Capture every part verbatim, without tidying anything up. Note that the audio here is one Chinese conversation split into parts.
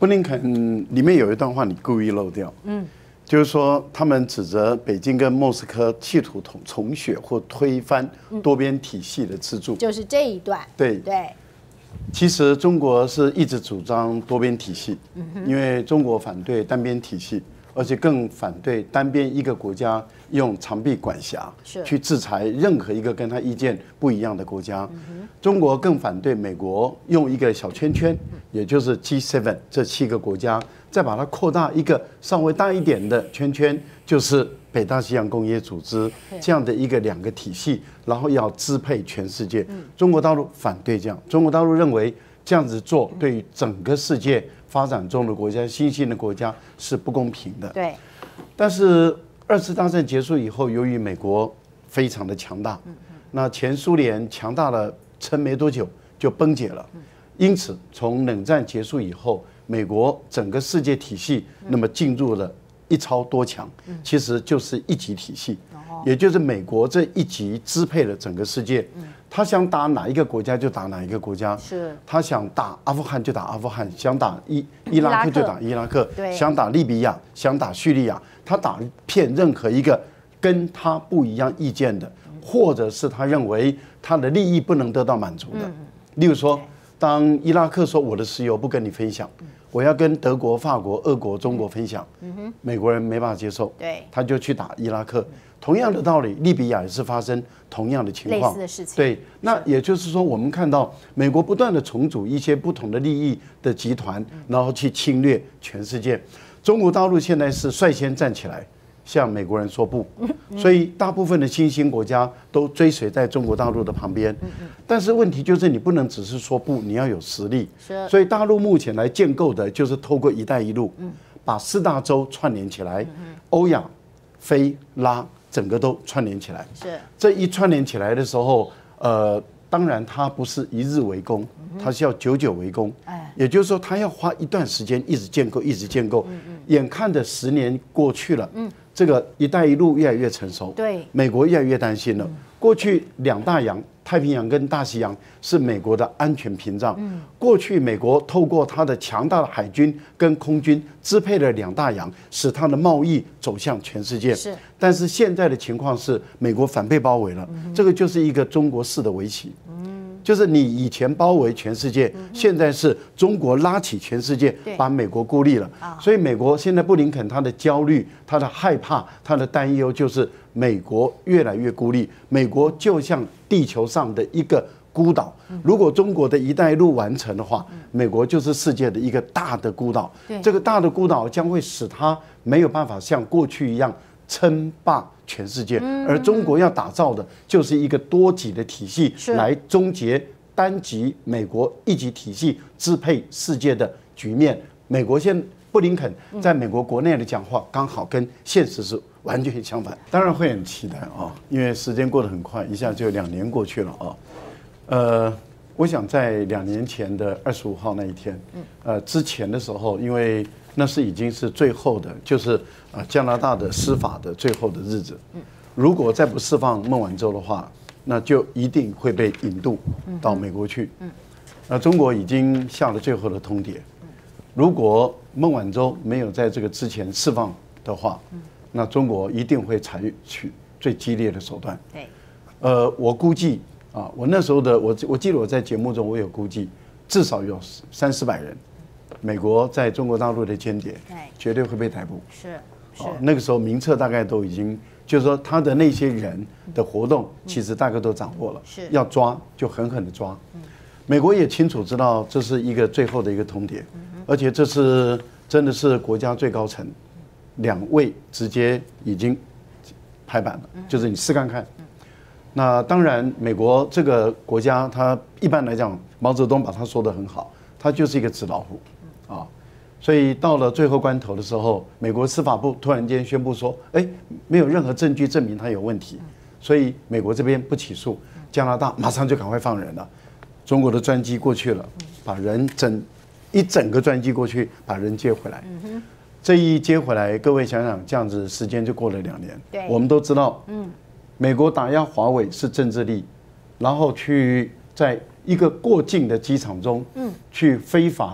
布林肯里面有一段话你故意漏掉，嗯，就是说他们指责北京跟莫斯科企图重重写或推翻多边体系的支柱， 就是这一段。 对对。 其实中国是一直主张多边体系，因为中国反对单边体系，而且更反对单边一个国家用长臂管辖去制裁任何一个跟他意见不一样的国家。中国更反对美国用一个小圈圈，也就是 G 七 这七个国家，再把它扩大一个稍微大一点的圈圈，就是北大西洋工业组织这样的一个两个体系，然后要支配全世界。中国大陆反对这样，中国大陆认为这样子做对于整个世界发展中的国家、新兴的国家是不公平的。 对。 但是二次大战结束以后，由于美国非常的强大，那前苏联强大了撑没多久就崩解了，因此从冷战结束以后，美国整个世界体系那么进入了一超多强，其实就是一极体系，也就是美国这一极支配了整个世界。他想打哪一个国家就打哪一个国家，是他想打阿富汗就打阿富汗，想打伊伊拉克就打伊拉克，想打利比亚，想打叙利亚，他打遍任何一个跟他不一样意见的，或者是他认为他的利益不能得到满足的。例如说，当伊拉克说我的石油不跟你分享，我要跟德国、法国、俄国、中国分享，美国人没办法接受，他就去打伊拉克。同样的道理，利比亚也是发生同样的情况， 类似的事情。 对，那也就是说，我们看到美国不断的重组一些不同的利益的集团，然后去侵略全世界。中国大陆现在是率先站起来，向美国人说不，所以大部分的新兴国家都追随在中国大陆的旁边。但是问题就是你不能只是说不，你要有实力。所以大陆目前来建构的就是透过“一带一路”，把四大洲串联起来，欧亚、非、拉。整个都串联起来，是这一串联起来的时候，呃，当然它不是一日为功，它是要久久为功。哎，也就是说，它要花一段时间一直建构，一直建构。眼看着十年过去了，嗯，这个“一带一路”越来越成熟，对，美国越来越担心了。过去两大洋，太平洋跟大西洋是美国的安全屏障。过去美国透过它的强大的海军跟空军支配了两大洋，使它的贸易走向全世界。是，但是现在的情况是，美国反被包围了，这个就是一个中国式的围棋。就是你以前包围全世界，现在是中国拉起全世界，把美国孤立了。所以美国现在布林肯他的焦虑、他的害怕、他的担忧，就是美国越来越孤立，美国就像地球上的一个孤岛。如果中国的一带一路完成的话，美国就是世界的一个大的孤岛。这个大的孤岛将会使它没有办法像过去一样称霸全世界，而中国要打造的就是一个多极的体系，来终结单极美国一极体系支配世界的局面。美国现布林肯在美国国内的讲话，刚好跟现实是完全相反。当然会很期待啊，因为时间过得很快，一下就两年过去了啊。呃，我想在两年前的二十五号那一天，呃，之前的时候，因为那是已经是最后的，就是啊加拿大的司法的最后的日子。如果再不释放孟晚舟的话，那就一定会被引渡到美国去。那中国已经下了最后的通牒，如果孟晚舟没有在这个之前释放的话，那中国一定会采取最激烈的手段。对，呃，我估计啊，我那时候的我我记得我在节目中我有估计，至少有三四百人。美国在中国大陆的间谍，绝对会被逮捕。是，是。那个时候名册大概都已经，就是说他的那些人的活动，其实大概都掌握了。是，要抓就狠狠的抓。美国也清楚知道这是一个最后的一个通牒，而且这是真的是国家最高层两位直接已经拍板了，就是你试看看。那当然，美国这个国家，它一般来讲，毛泽东把它说得很好，它就是一个纸老虎。啊，所以到了最后关头的时候，美国司法部突然间宣布说，哎，没有任何证据证明他有问题，所以美国这边不起诉，加拿大马上就赶快放人了。中国的专机过去了，把人整一整个专机过去，把人接回来。这一接回来，各位想想，这样子时间就过了两年。对，我们都知道，嗯，美国打压华为是政治力，然后去在一个过境的机场中，嗯，去非法的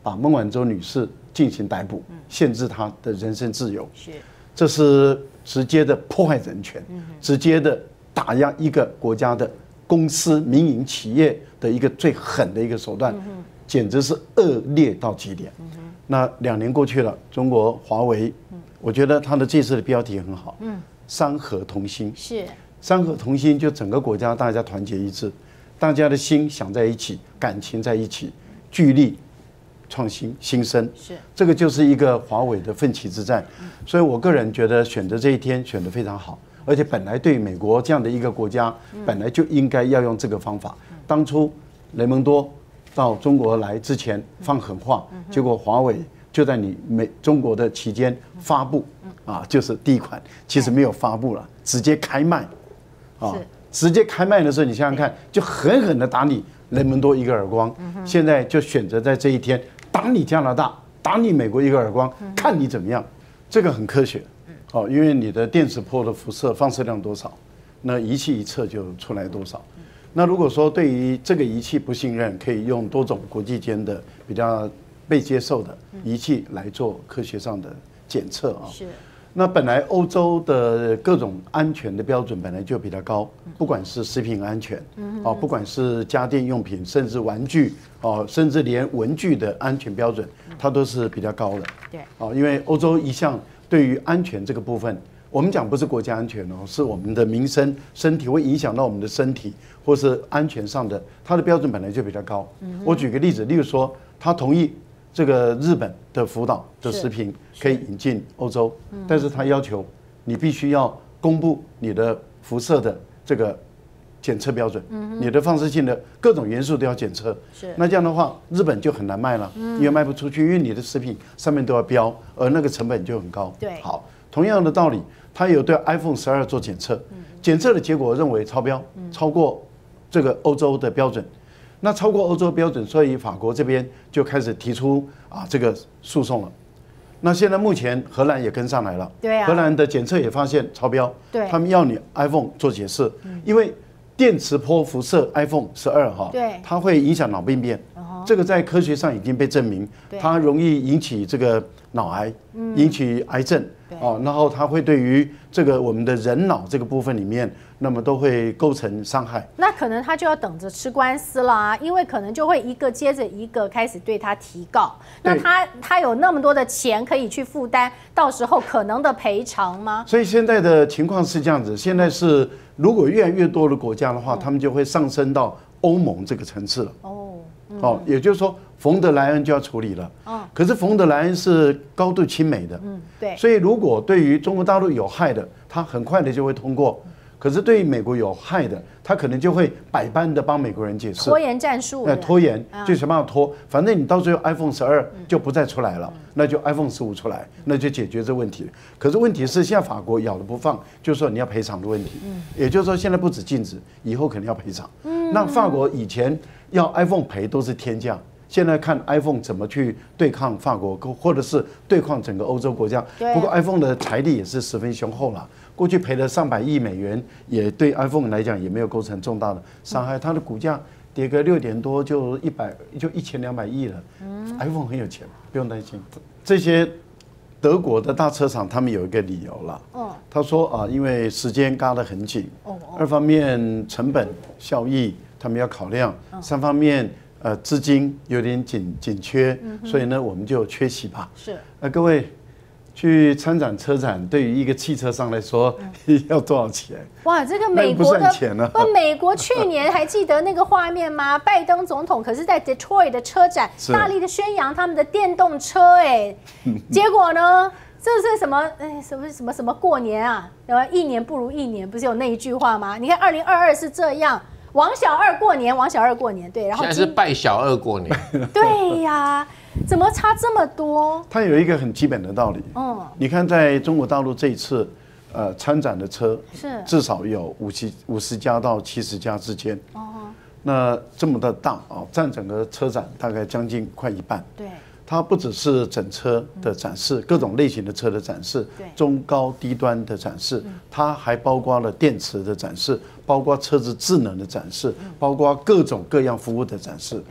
把孟晚舟女士进行逮捕，限制她的人身自由。 是， 这是直接的破坏人权，直接的打压一个国家的公司、民营企业的一个最狠的一个手段，简直是恶劣到极点。那两年过去了，中国华为，我觉得它的这次的标题很好，山河同心。 是， 山河同心，就整个国家大家团结一致，大家的心想在一起，感情在一起，聚力创新新生。 是， 这个就是一个华为的奋起之战。所以我个人觉得选择这一天选得非常好，而且本来对美国这样的一个国家，本来就应该要用这个方法。当初雷蒙多到中国来之前放狠话，结果华为就在你美中国的期间发布，啊，就是第一款，其实没有发布了，直接开卖，啊，直接开卖的时候，你想想看，就狠狠的打你雷蒙多一个耳光。现在就选择在这一天打你加拿大，打你美国一个耳光，看你怎么样。这个很科学，哦，因为你的电磁波的辐射放射量多少，那仪器一测就出来多少。那如果说对于这个仪器不信任，可以用多种国际间的比较被接受的仪器来做科学上的检测啊。 是。 那本来欧洲的各种安全的标准本来就比较高，不管是食品安全，哦，不管是家电用品，甚至玩具，哦，甚至连文具的安全标准，它都是比较高的。 对。 哦，因为欧洲一向对于安全这个部分，我们讲不是国家安全哦，是我们的民生、身体会影响到我们的身体，或是安全上的，它的标准本来就比较高。我举个例子，例如说，他同意这个日本的福岛的食品可以引进欧洲，但是他要求你必须要公布你的辐射的这个检测标准，你的放射性的各种元素都要检测。那这样的话，日本就很难卖了，因为卖不出去，因为你的食品上面都要标，而那个成本就很高。 对， 好，同样的道理，他有对 iPhone 十二做检测，检测的结果认为超标，超过这个欧洲的标准。那超过欧洲标准，所以法国这边就开始提出啊这个诉讼了。那现在目前荷兰也跟上来了， 对啊， 荷兰的检测也发现超标，对，他们要你 iPhone 做解释，因为电磁波辐射 iPhone 十二哈，对，它会影响脑病变，这个在科学上已经被证明，它容易引起这个脑癌，引起癌症，哦，然后它会对于这个我们的人脑这个部分里面，那么都会构成伤害。 那可能他就要等着吃官司啦，因为可能就会一个接着一个开始对他提告。那他他有那么多的钱可以去负担，到时候可能的赔偿吗？ 所以现在的情况是这样子，现在是如果越来越多的国家的话，他们就会上升到欧盟这个层次了。哦，哦，也就是说，冯德莱恩就要处理了。哦，可是冯德莱恩是高度亲美的。嗯，对。所以如果对于中国大陆有害的，他很快的就会通过。可是对于美国有害的，他可能就会百般的帮美国人解释， 拖延战术， 呃，拖延就想办法拖，反正你到最后 iPhone 十二就不再出来了，那就 iPhone 十五出来，那就解决这问题。可是问题是现在法国咬着不放，就是说你要赔偿的问题，也就是说现在不止禁止，以后肯定要赔偿。那法国以前要 iPhone 赔都是天价。现在看 iPhone 怎么去对抗法国，或者是对抗整个欧洲国家。不过 iPhone 的财力也是十分雄厚了，过去赔了上百亿美元，也对 iPhone 来讲也没有构成重大的伤害。它的股价跌个六点多，就一百就一千两百亿了。iPhone 很有钱，不用担心。这些德国的大车厂他们有一个理由了，他说啊，因为时间嘎得很紧，二方面成本效益他们要考量，三方面。呃，资金有点紧紧缺，所以呢，我们就缺席吧。是，呃，各位去参展车展，对于一个汽车商来说，要多少钱？ 哇，这个美国的不，美国去年还记得那个画面吗？拜登总统可是在 Detroit 的车展大力的宣扬他们的电动车，哎，结果呢？这是什么？哎，什么什么什么过年啊？然后一年不如一年，不是有那一句话吗？你看，二零二二是这样。王小二过年，王小二过年，对，然后现在是拜小二过年， 对呀，怎么差这么多？ 它有一个很基本的道理，嗯，你看在中国大陆这一次，呃，参展的车是至少有五十五十家到七十家之间，哦，那这么的大啊，占整个车展大概将近快一半，对。它不只是整车的展示，各种类型的车的展示，中高低端的展示，它还包括了电池的展示，包括车子智能的展示，包括各种各样服务的展示。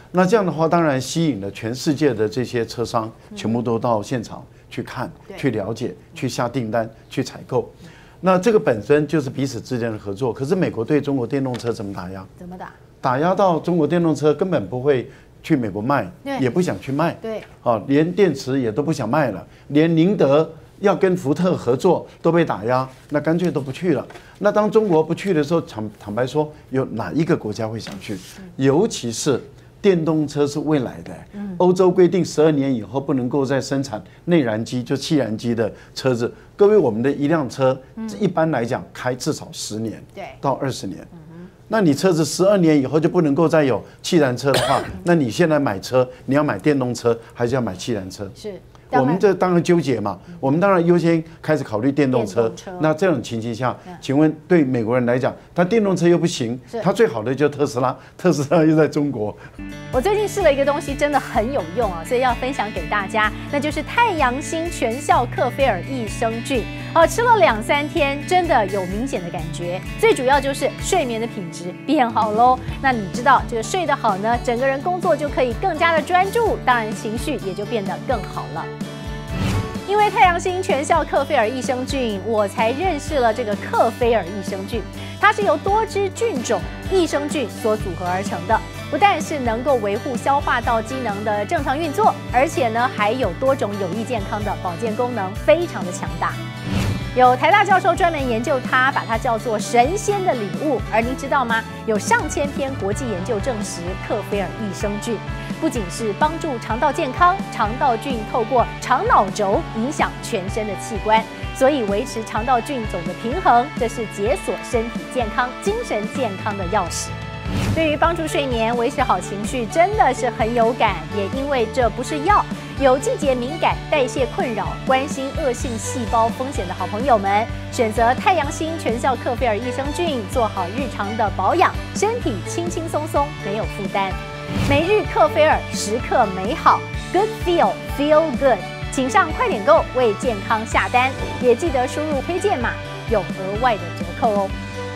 那这样的话，当然吸引了全世界的这些车商，全部都到现场去看、去了解、去下订单、去采购。那这个本身就是彼此之间的合作。可是美国对中国电动车怎么打压？ 怎么打？ 打压到中国电动车根本不会去美国卖，也不想去卖。 对， 啊，连电池也都不想卖了，连宁德要跟福特合作都被打压，那干脆都不去了。那当中国不去的时候，坦坦白说，有哪一个国家会想去？尤其是电动车是未来的，欧洲规定十二年以后不能够再生产内燃机，就气燃机的车子。各位，我们的一辆车一般来讲开至少十年到二十年。那你车子十二年以后就不能够再有气燃车的话，那你现在买车，你要买电动车还是要买气燃车？ 是。 我们这当然纠结嘛，我们当然优先开始考虑电动车。那这种情形下，请问对美国人来讲，他电动车又不行，他最好的就是特斯拉，特斯拉又在中国。 我最近试了一个东西，真的很有用啊，所以要分享给大家，那就是太阳星全效克菲尔益生菌。哦，吃了两三天，真的有明显的感觉。最主要就是睡眠的品质变好喽。那你知道这个睡得好呢，整个人工作就可以更加的专注，当然情绪也就变得更好了。因为太阳星全效克菲尔益生菌，我才认识了这个克菲尔益生菌。它是由多支菌种益生菌所组合而成的，不但是能够维护消化道机能的正常运作，而且呢还有多种有益健康的保健功能，非常的强大。有台大教授专门研究它，把它叫做神仙的礼物。而您知道吗？有上千篇国际研究证实，克菲尔益生菌不仅是帮助肠道健康，肠道菌透过肠脑轴影响全身的器官，所以维持肠道菌种的平衡，这是解锁身体健康、精神健康的钥匙。对于帮助睡眠、维持好情绪，真的是很有感。也因为这不是药，有季节敏感、代谢困扰、关心恶性细胞风险的好朋友们，选择太阳星全效克菲尔益生菌，做好日常的保养，身体轻轻松松，没有负担。每日克菲尔，时刻美好 ，Good Feel Feel Good， 请上快点购为健康下单，也记得输入推荐码，有额外的折扣哦。